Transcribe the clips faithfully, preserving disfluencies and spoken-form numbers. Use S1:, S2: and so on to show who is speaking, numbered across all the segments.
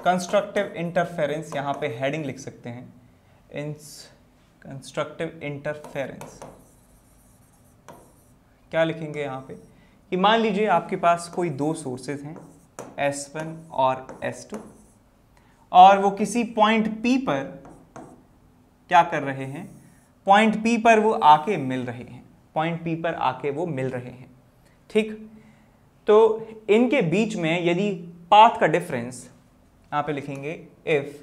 S1: Constructive interference, यहाँ पे heading लिख सकते हैं, इन कंस्ट्रक्टिव इंटरफेरेंस। क्या लिखेंगे यहाँ पे कि मान लीजिए आपके पास कोई दो सोर्सेज हैं एस वन और एस टू, और वो किसी पॉइंट P पर क्या कर रहे हैं, पॉइंट P पर वो आके मिल रहे हैं, पॉइंट P पर आके वो मिल रहे हैं। ठीक, तो इनके बीच में यदि पाथ का डिफरेंस, यहां पे लिखेंगे if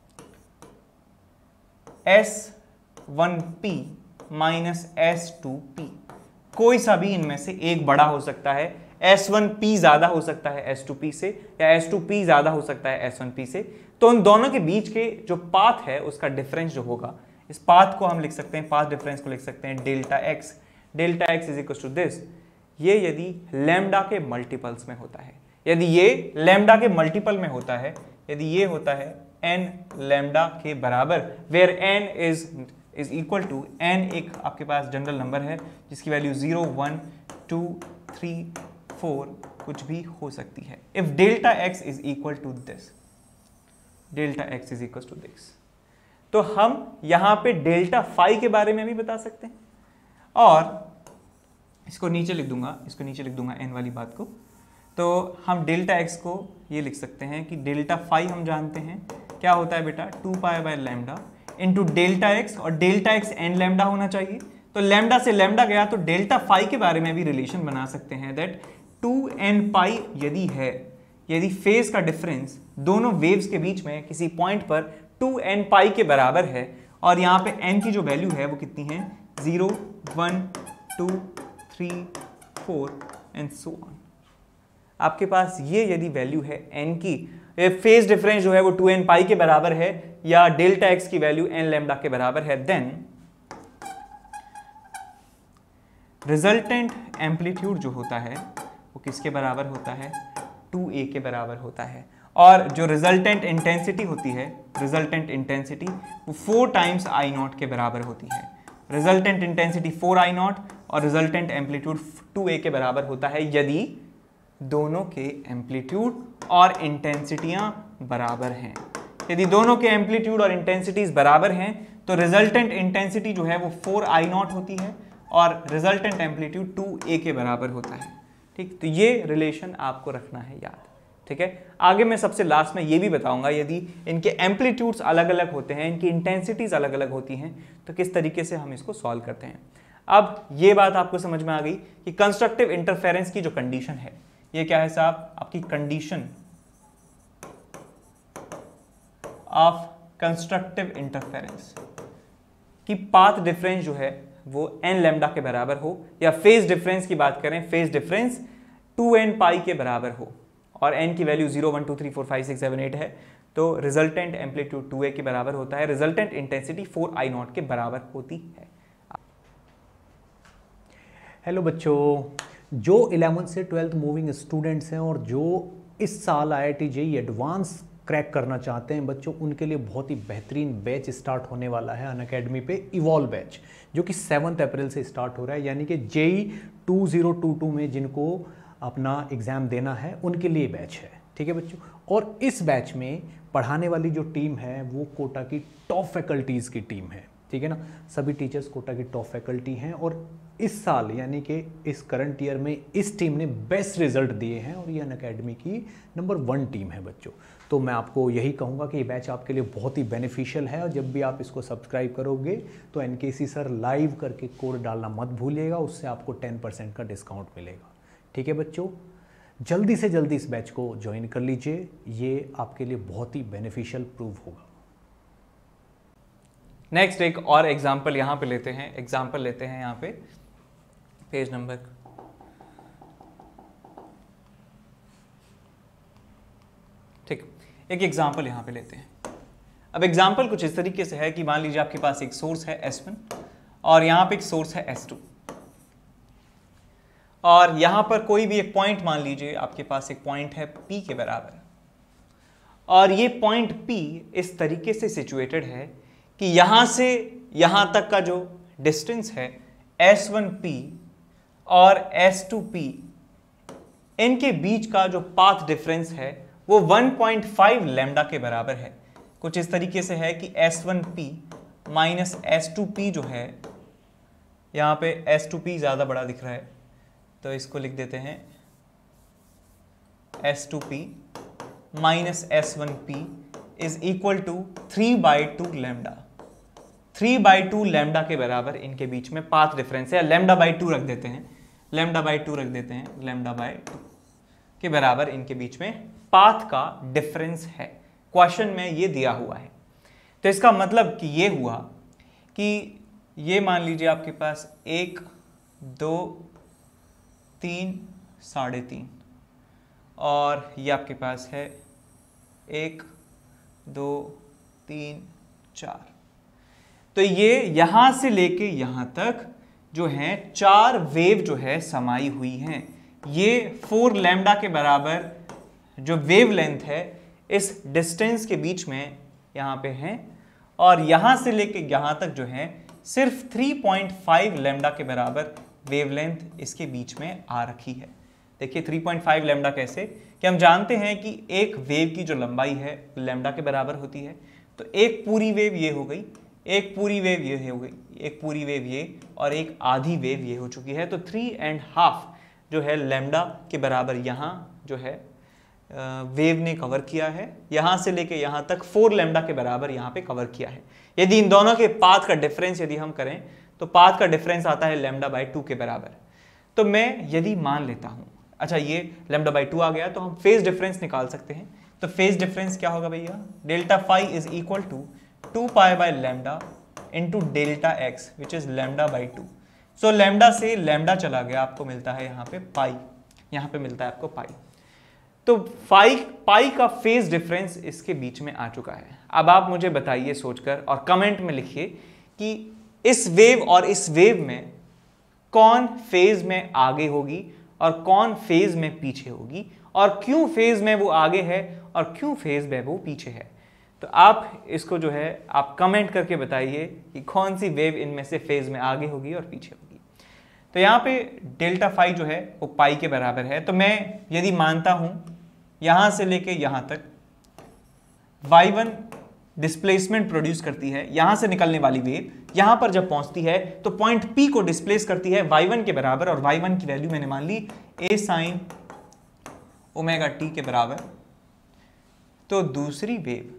S1: S one P minus S two P, कोई सा भी इनमें से एक बड़ा हो सकता है, एस वन पी ज्यादा हो सकता है एस टू पी से, या एस टू पी ज्यादा हो सकता है एस वन पी से, तो उन दोनों के बीच के जो पाथ है उसका डिफरेंस जो होगा, इस पाथ को हम लिख सकते हैं, पाथ डिफरेंस को लिख सकते हैं delta x. Delta x is equal to this, ये यदि लैम्डा के मल्टीपल्स में होता है, यदि ये लैम्डा के मल्टीपल में होता है, यदि ये होता है एन लैम्डा के बराबर, where n is is equal to, n एक आपके पास जनरल नंबर है जिसकी value zero one two three four कुछ भी हो सकती है। If delta x is equal to this, delta x is equal to this, तो हम यहां पे डेल्टा फाई के बारे में भी बता सकते हैं, और इसको नीचे लिख दूंगा, इसको नीचे लिख दूंगा एन वाली बात को, तो हम डेल्टा एक्स को ये लिख सकते हैं कि डेल्टा फाई हम जानते हैं क्या होता है बेटा, two pi by lambda into delta x, और डेल्टा एक्स एन लैम्डा होना चाहिए, तो लैम्डा से लैम्डा गया तो डेल्टा फाई के बारे में भी रिलेशन बना सकते हैं दैट टू एन पाई यदि है, यदि फेज का डिफरेंस दोनों वेव्स के बीच में किसी पॉइंट पर टू एन पाई के बराबर है, और यहाँ पे एन की जो वैल्यू है वो कितनी है, zero one two three four and so on, आपके पास ये यदि वैल्यू है एन की, फेज डिफरेंस जो है वो टू एन पाई के बराबर है, या डेल्टा एक्स की वैल्यू एन लैम्डा के बराबर है, देन रिजल्टेंट एम्पलीट्यूड जो होता है वो किसके बराबर होता है, टू ए के बराबर होता है, और जो रिजल्टेंट इंटेंसिटी होती है, रिजल्टेंट इंटेंसिटी वो फोर टाइम्स आई नॉट के बराबर होती है। Resultant intensity four I naught और रिजल्टेंट एम्पलीट्यूड टू ए के बराबर होता है यदि दोनों के एम्पलीट्यूड और इंटेंसिटियां बराबर हैं। यदि दोनों के एम्पलीट्यूड और इंटेंसिटीज बराबर हैं तो रिजल्टेंट इंटेंसिटी जो है वो फोर आई नॉट होती है और रिजल्टेंट एम्पलीट्यूड टू ए के बराबर होता है। ठीक, तो ये रिलेशन आपको रखना है याद। ठीक है, आगे मैं सबसे लास्ट में ये भी बताऊंगा यदि इनके एम्पलीट्यूड्स अलग अलग होते हैं, इनकी इंटेंसिटीज अलग अलग होती हैं, तो किस तरीके से हम इसको सॉल्व करते हैं। अब ये बात आपको समझ में आ गई कि कंस्ट्रक्टिव इंटरफेरेंस की जो कंडीशन है, ये क्या है साहब, आपकी कंडीशन ऑफ कंस्ट्रक्टिव इंटरफेरेंस कि पाथ डिफरेंस जो है वो एन लैम्डा के बराबर हो, या फेज डिफरेंस की बात करें, phase difference two n pi के बराबर हो, और एन की value zero one two three four five six seven eight है, तो रिजल्टेंट एम्पलीट्यूड टू ए के बराबर होता है, resultant intensity four I naught के बराबर होती है।
S2: हेलो बच्चों, जो इलेवेंथ से ट्वेल्थ मूविंग स्टूडेंट्स हैं और जो इस साल I I T JEE advance crack करना चाहते हैं बच्चों, उनके लिए बहुत ही बेहतरीन बैच स्टार्ट होने वाला है अनअकैडमी पे, इवॉल्व बैच, जो कि सेवन्थ अप्रैल से स्टार्ट हो रहा है। यानी कि जेईई टू थाउजेंड ट्वेंटी में जिनको अपना एग्ज़ाम देना है उनके लिए बैच है। ठीक है बच्चों, और इस बैच में पढ़ाने वाली जो टीम है वो कोटा की टॉप फैकल्टीज़ की टीम है। ठीक है ना, सभी टीचर्स कोटा की टॉप फैकल्टी हैं, और इस साल यानी कि इस करंट ईयर में इस टीम ने बेस्ट रिजल्ट दिए हैं, और ये अनअकैडमी की नंबर वन टीम है बच्चों। तो मैं आपको यही कहूँगा कि ये बैच आपके लिए बहुत ही बेनिफिशियल है, और जब भी आप इसको सब्सक्राइब करोगे तो एनकेसी सर लाइव करके कोड डालना मत भूलिएगा, उससे आपको टेन परसेंट का डिस्काउंट मिलेगा। ठीक है बच्चों, जल्दी से जल्दी इस बैच को ज्वाइन कर लीजिए, ये आपके लिए बहुत ही बेनिफिशियल प्रूव होगा।
S1: नेक्स्ट एक और एग्जाम्पल यहाँ पे लेते हैं, एग्जाम्पल लेते हैं यहाँ पे पेज नंबर ठीक, एक एग्जाम्पल यहाँ पे लेते हैं। अब एग्जाम्पल कुछ इस तरीके से है कि मान लीजिए आपके पास एक सोर्स है एस वन और यहाँ पे एक सोर्स है एस टू, और यहाँ पर कोई भी एक पॉइंट मान लीजिए आपके पास एक पॉइंट है P के बराबर, और ये पॉइंट P इस तरीके से सिचुएटेड है कि यहां से यहां तक का जो डिस्टेंस है एस वन पी और एस टू पी, इनके बीच का जो पाथ डिफरेंस है वो वन पॉइंट फाइव लैम्डा के बराबर है। कुछ इस तरीके से है कि S one P minus S two P जो है, यहाँ पे एस टू पी ज़्यादा बड़ा दिख रहा है तो इसको लिख देते हैं S two P minus S one P is equal to three by two lambda. Three by two lambda के बराबर इनके बीच में पाथ डिफरेंस है, लैम्डा बाई टू रख देते हैं, लैम्डा बाई टू रख देते हैं, लैम्डा बाई टू के बराबर इनके बीच में पाथ का डिफरेंस है। क्वेश्चन में ये दिया हुआ है, तो इसका मतलब कि ये हुआ कि ये मान लीजिए आपके पास एक, दो, तीन, साढ़े तीन, और ये आपके पास है एक, दो, तीन, चार। तो ये यहां से लेके यहां तक जो है चार वेव जो है समाई हुई हैं। ये फोर लैम्डा के बराबर जो वेव लेंथ है इस डिस्टेंस के बीच में यहाँ पे हैं, और यहाँ से लेके यहाँ तक जो है सिर्फ थ्री पॉइंट फाइव लैम्डा के बराबर वेवलेंथ इसके बीच में आ रखी है। देखिए थ्री पॉइंट फाइव लैम्डा कैसे, कि हम जानते हैं कि एक वेव की जो लंबाई है लैम्डा के बराबर होती है। तो एक पूरी वेव ये हो गई, एक पूरी वेव ये हो गई, एक पूरी वेव ये, और एक आधी वेव ये हो चुकी है। तो थ्री एंड हाफ जो है लैम्डा के बराबर यहाँ जो है वेव ने कवर किया है, यहाँ से लेके यहाँ तक फोर लैम्डा के बराबर यहाँ पे कवर किया है। यदि इन दोनों के पाथ का डिफरेंस यदि हम करें तो पाथ का डिफरेंस आता है लैम्डा बाई टू के बराबर। तो मैं यदि मान लेता हूँ, अच्छा ये लैम्डा बाई टू आ गया, तो हम फेज डिफरेंस निकाल सकते हैं। तो फेज डिफरेंस क्या होगा भैया, delta phi is equal to two pi by lambda into delta x which is lambda by two. So lambda से लैम्डा चला गया, आपको मिलता है यहाँ पे पाई, यहाँ पे मिलता है आपको पाई। तो फाई पाई का फेज डिफरेंस इसके बीच में आ चुका है। अब आप मुझे बताइए सोचकर और कमेंट में लिखिए कि इस वेव और इस वेव में कौन फेज में आगे होगी और कौन फेज में पीछे होगी, और क्यों फेज में वो आगे है और क्यों फेज में वो पीछे है। तो आप इसको जो है आप कमेंट करके बताइए कि कौन सी वेव इनमें से फेज में आगे होगी और पीछे होगी। तो यहाँ पे डेल्टा फाई जो है वो पाई के बराबर है। तो मैं यदि मानता हूं यहां से लेके यहां तक वाई वन डिस्प्लेसमेंट प्रोड्यूस करती है, यहां से निकलने वाली वेव यहां पर जब पहुंचती है तो पॉइंट पी को डिस्प्लेस करती है वाई वन के बराबर, और वाई वन की वैल्यू मैंने मान ली ए साइन ओमेगा टी के बराबर। तो दूसरी वेव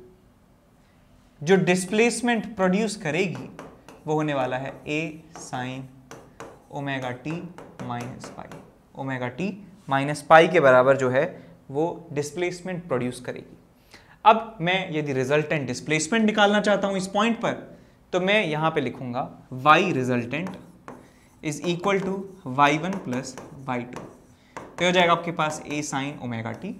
S1: जो डिस्प्लेसमेंट प्रोड्यूस करेगी वो होने वाला है a sine omega t minus pi. Omega t minus pi के बराबर जो है वो डिस्प्लेसमेंट प्रोड्यूस करेगी। अब मैं यदि रिजल्टेंट डिस्प्लेसमेंट निकालना चाहता हूं इस पॉइंट पर, तो मैं यहां पे लिखूंगा y resultant is equal to y one plus y two. तो हो जाएगा आपके पास a sine omega t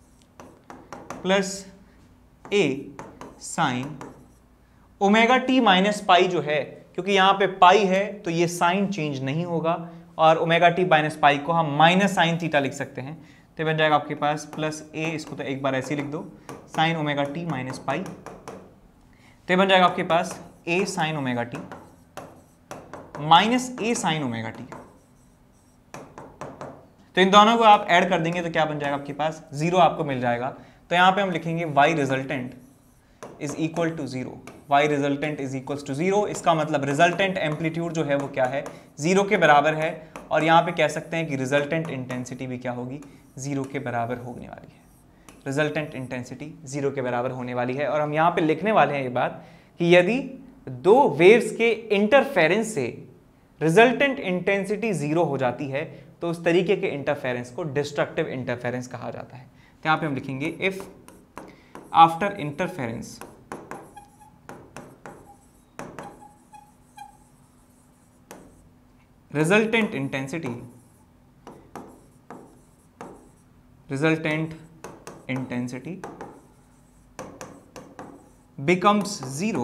S1: plus a sine omega t minus pi जो है, क्योंकि यहां पे पाई है तो ये साइन चेंज नहीं होगा, और ओमेगा टी माइनस पाई को हम माइनस साइन थीटा लिख सकते हैं। तो बन जाएगा आपके पास प्लस ए, इसको तो एक बार ऐसे लिख दो, sine omega t minus pi. तो बन जाएगा आपके पास a sine omega t minus a sine omega t. तो इन दोनों को आप ऐड कर देंगे तो क्या बन जाएगा आपके पास, जीरो आपको मिल जाएगा। तो यहां पे हम लिखेंगे y resultant is equal to zero. y resultant is equal to zero, इसका मतलब रिजल्टेंट एम्पलीट्यूड जो है वो क्या है, जीरो के बराबर है। और यहाँ पे कह सकते हैं कि रिजल्टेंट इंटेंसिटी भी क्या होगी, जीरो के बराबर होने वाली है। रिजल्टेंट इंटेंसिटी जीरो के बराबर होने वाली है। और हम यहाँ पे लिखने वाले हैं ये बात कि यदि दो वेव्स के इंटरफेरेंस से रिजल्टेंट इंटेंसिटी जीरो हो जाती है तो उस तरीके के इंटरफेरेंस को डिस्ट्रक्टिव इंटरफेरेंस कहा जाता है। तो यहाँ पे हम लिखेंगे if after interference resultant intensity resultant intensity becomes zero,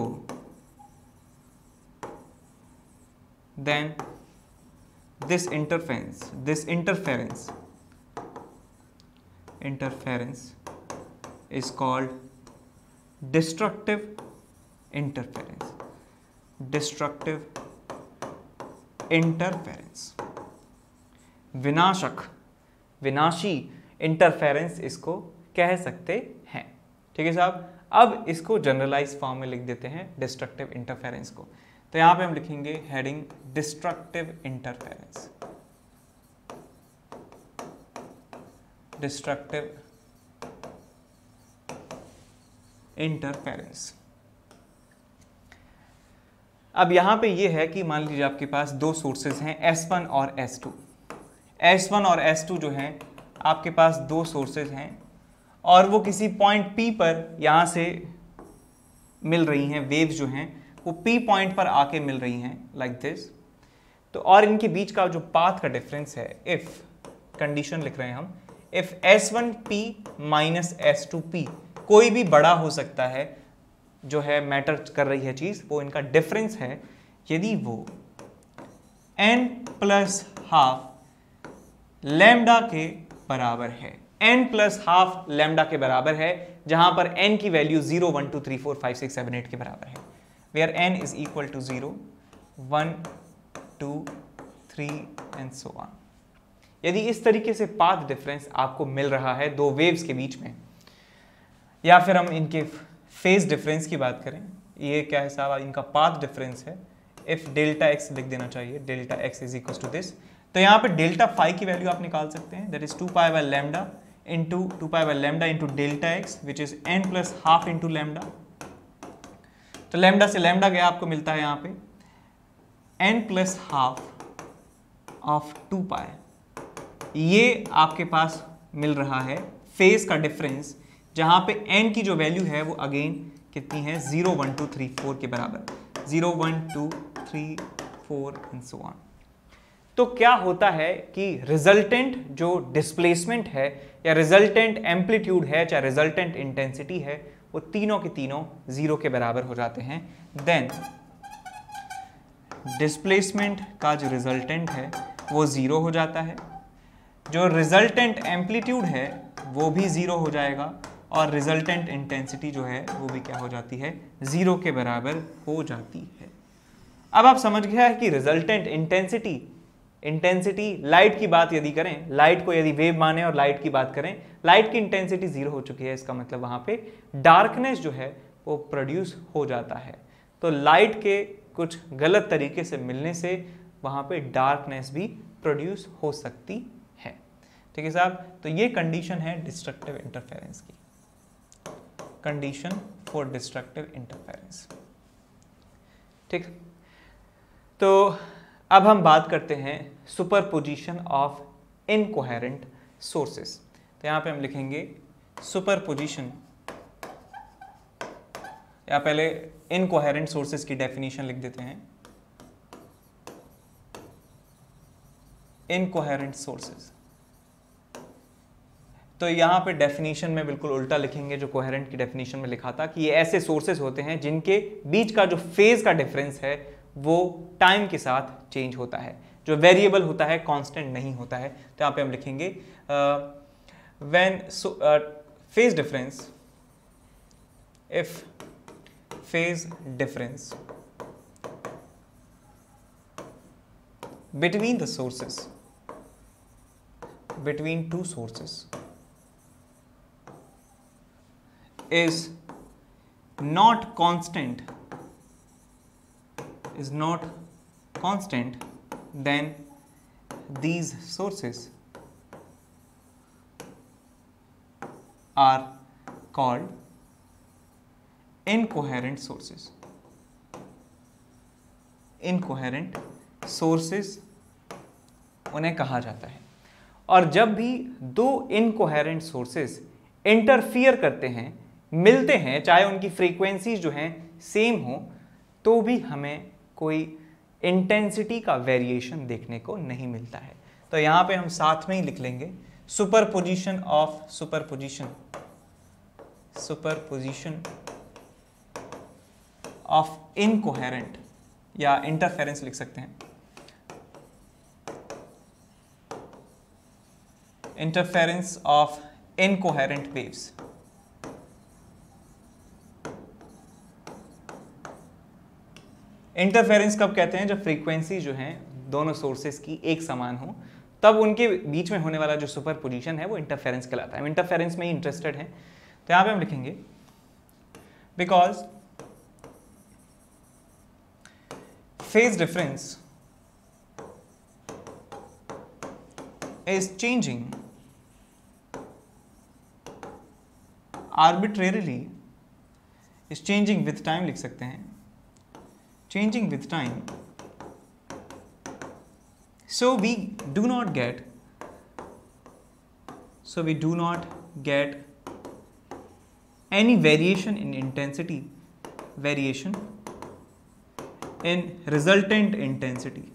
S1: then this interference this interference interference is called destructive interference destructive interference. विनाशक विनाशी इंटरफेरेंस इसको कह सकते हैं। ठीक है साहब, अब इसको जनरलाइज फॉर्म में लिख देते हैं डिस्ट्रक्टिव इंटरफेरेंस को। तो यहां पे हम लिखेंगे heading destructive interference, destructive interference. अब यहां पे ये है कि मान लीजिए आपके पास दो सोर्सेज हैं एस वन और एस टू। एस वन और एस टू जो हैं आपके पास दो सोर्सेज हैं और वो किसी पॉइंट P पर यहां से मिल रही हैं, वेव्स जो हैं वो P पॉइंट पर आके मिल रही हैं लाइक दिस। तो और इनके बीच का जो पाथ का डिफरेंस है, इफ कंडीशन लिख रहे हैं हम, if S one P minus S two P, कोई भी बड़ा हो सकता है जो है मैटर कर रही है चीज, वो इनका डिफरेंस है यदि वो n प्लस हाफ लैम्डा के बराबर है। n प्लस हाफ लैम्डा के बराबर है, जहां पर n की value zero one two three four five six seven eight के बराबर है, where n is equal to zero one two three and so on. यदि इस तरीके से पाथ डिफरेंस आपको मिल रहा है दो वेव्स के बीच में, या फिर हम इनके फेज डिफरेंस की बात करें, ये क्या है साहब, इनका पाथ डिफरेंस है, इफ डेल्टा एक्स लिख देना चाहिए, delta x is equal to this. तो यहाँ पे डेल्टा फाइव की वैल्यू आप निकाल सकते हैं, that is two pi by lambda into two pi by lambda into delta x which is n plus half into lambda. तो लैम्डा से लैम्डा गया, आपको मिलता है यहाँ पे n plus half of two pi. ये आपके पास मिल रहा है फेज का डिफरेंस, जहां पे n की जो वैल्यू है वो अगेन कितनी है, zero one two three four के बराबर, zero one two three four and so on. तो क्या होता है कि रिजल्टेंट जो डिस्प्लेसमेंट है या रिजल्टेंट एम्पलीट्यूड है चाहे रिजल्टेंट इंटेंसिटी है, वो तीनों के तीनों जीरो के बराबर हो जाते हैं। देन डिस्प्लेसमेंट का जो रिजल्टेंट है वो जीरो हो जाता है, जो रिजल्टेंट एम्पलीट्यूड है वो भी जीरो हो जाएगा, और रिजल्टेंट इंटेंसिटी जो है वो भी क्या हो जाती है, जीरो के बराबर हो जाती है। अब आप समझ गया है कि रिजल्टेंट इंटेंसिटी, इंटेंसिटी लाइट की बात यदि करें, लाइट को यदि वेव माने और लाइट की बात करें, लाइट की इंटेंसिटी जीरो हो चुकी है, इसका मतलब वहां पे डार्कनेस जो है वो प्रोड्यूस हो जाता है। तो लाइट के कुछ गलत तरीके से मिलने से वहां पे डार्कनेस भी प्रोड्यूस हो सकती है। ठीक है साहब, तो ये कंडीशन है डिस्ट्रक्टिव इंटरफेरेंस की, कंडीशन फॉर डिस्ट्रक्टिव इंटरफेरेंस। ठीक, तो अब हम बात करते हैं सुपरपोजिशन ऑफ इनकोहेरेंट सोर्सेस। तो यहां पे हम लिखेंगे सुपरपोजिशन, या पहले इनकोहेरेंट सोर्सेस की डेफिनेशन लिख देते हैं। इनकोहेरेंट सोर्सेस, तो यहाँ पे डेफिनेशन में बिल्कुल उल्टा लिखेंगे जो कोहेरेंट की डेफिनेशन में लिखा था, कि ये ऐसे सोर्सेस होते हैं जिनके बीच का जो फेज का डिफरेंस है वो टाइम के साथ चेंज होता है, जो वेरिएबल होता है, कांस्टेंट नहीं होता है। तो यहाँ पे हम लिखेंगे when phase difference, if phase difference between the sources, between two sources is not constant, is not constant, then these sources are called incoherent sources. Incoherent sources उन्हें कहा जाता है। और जब भी दो इनकोहेरेंट सोर्सेस इंटरफियर करते हैं, मिलते हैं, चाहे उनकी फ्रीक्वेंसीज जो हैं सेम हो, तो भी हमें कोई इंटेंसिटी का वेरिएशन देखने को नहीं मिलता है। तो यहां पे हम साथ में ही लिख लेंगे superposition of superposition superposition of incoherent, या इंटरफेरेंस लिख सकते हैं, interference of incoherent waves. Interference कब कहते हैं, जब फ्रीक्वेंसी जो हैं दोनों सोर्सेस की एक समान हो, तब उनके बीच में होने वाला जो सुपर पोजिशन है वो इंटरफेरेंस कहलाता है। हम इंटरफेरेंस में ही इंटरेस्टेड हैं, तो यहाँ पे हम लिखेंगे because phase difference is changing arbitrarily, is changing with time लिख सकते हैं, changing with time, so we do not get so we do not get any variation in intensity, variation in resultant intensity,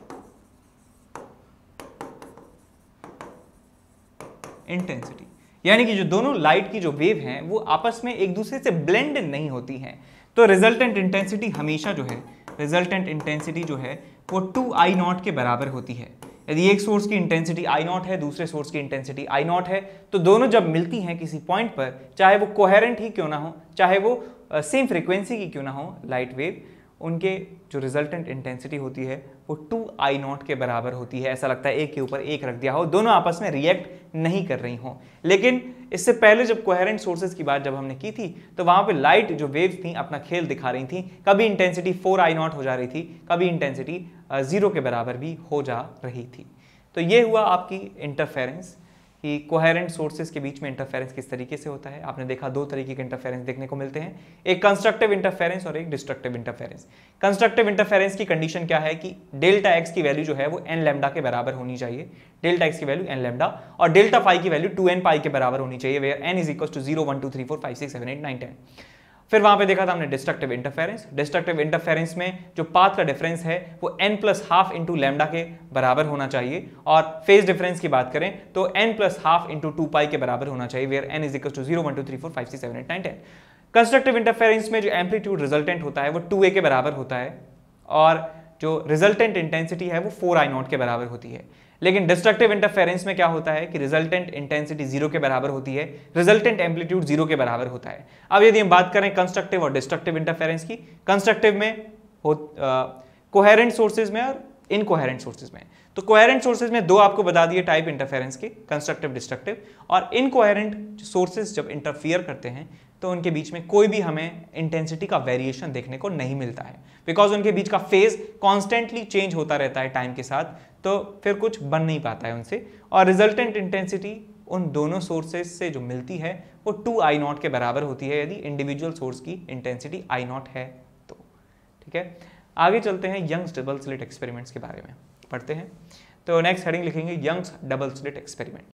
S1: intensity यानी कि जो दोनों light की जो wave हैं वो आपस में एक दूसरे से ब्लेंड नहीं होती हैं, तो रिजल्टेंट इंटेंसिटी हमेशा जो है रिजल्टेंट इंटेंसिटी जो है वो टू आई नॉट के बराबर होती है। यदि एक सोर्स की इंटेंसिटी आई नॉट है, दूसरे सोर्स की इंटेंसिटी आई नॉट है, तो दोनों जब मिलती हैं किसी पॉइंट पर, चाहे वो कोहेरेंट ही क्यों ना हो, चाहे वो सेम फ्रीक्वेंसी की क्यों ना हो लाइट वेव, उनके जो रिजल्टेंट इंटेंसिटी होती है वो टू आई नॉट के बराबर होती है। ऐसा लगता है एक के ऊपर एक रख दिया हो, दोनों आपस में रिएक्ट नहीं कर रही हो। लेकिन इससे पहले जब कोहेरेंट सोर्सेज की बात जब हमने की थी तो वहां पे लाइट जो वेव्स थी अपना खेल दिखा रही थी, कभी इंटेंसिटी फोर आई नॉट हो जा रही थी, कभी इंटेंसिटी जीरो के बराबर भी हो जा रही थी। तो ये हुआ आपकी इंटरफेरेंस कि कोहेरेंट सोर्सेज के बीच में इंटरफेरेंस किस तरीके से होता है। आपने देखा दो तरीके के इंटरफेरेंस देखने को मिलते हैं, एक कंस्ट्रक्टिव इंटरफेरेंस और एक डिस्ट्रक्टिव इंटरफेरेंस। कंस्ट्रक्टिव इंटरफेरेंस की कंडीशन क्या है कि डेल्टा एक्स की वैल्यू जो है वो एन लैम्डा के बराबर होनी चाहिए, डेल्टा एक्स की वैल्यू एन लैम्डा, और डेल्टा फाई की वैल्यू टू एन पाई के बराबर होनी चाहिए, where n is equal to zero one two three four five six seven eight nine ten. फिर वहां पे देखा था हमने डिस्ट्रक्टिव इंटरफेरेंस। डिस्ट्रक्टिव इंटरफेरेंस में जो पाथ का डिफरेंस है वो n plus half into lambda के बराबर होना चाहिए, और फेज डिफरेंस की बात करें तो n plus half into two pi के बराबर होना चाहिए, where n is equal to zero one two three four five six seven eight nine ten. Constructive interference में जो एम्पलीट्यूड रिजल्टेंट होता है वो टू ए के बराबर होता है, और जो रिजल्टेंट इंटेंसिटी है वो फोर आई नॉट के बराबर होती है। लेकिन डिस्ट्रक्टिव इंटरफेरेंस में क्या होता है कि रिजल्टेंट इंटेंसिटी जीरो के बराबर होती है, रिजल्टेंट एम्पलीट्यूड जीरो के बराबर होता है। अब यदि हम बात करें कंस्ट्रक्टिव और डिस्ट्रक्टिव इंटरफेरेंस की, कंस्ट्रक्टिव में हो कोहेरेंट सोर्सेज में और इनकोहेरेंट सोर्सेज में, तो कोहेरेंट सोर्सेज में दो आपको बता दिए टाइप इंटरफेरेंस के, कंस्ट्रक्टिव डिस्ट्रक्टिव, और इनकोहेरेंट सोर्सेज जब इंटरफियर करते हैं तो उनके बीच में कोई भी हमें इंटेंसिटी का वेरिएशन देखने को नहीं मिलता है, बिकॉज उनके बीच का फेज कॉन्स्टेंटली चेंज होता रहता है टाइम के साथ, तो फिर कुछ बन नहीं पाता है उनसे। और रिजल्टेंट इंटेंसिटी उन दोनों सोर्सेज से जो मिलती है वो टू आई नॉट के बराबर होती है यदि इंडिविजुअल सोर्स की इंटेंसिटी आई नॉट है तो। ठीक है, आगे चलते हैं यंग्स डबल स्लिट एक्सपेरिमेंट्स के बारे में पढ़ते हैं। तो नेक्स्ट हेडिंग लिखेंगे यंग्स डबल स्लिट एक्सपेरिमेंट।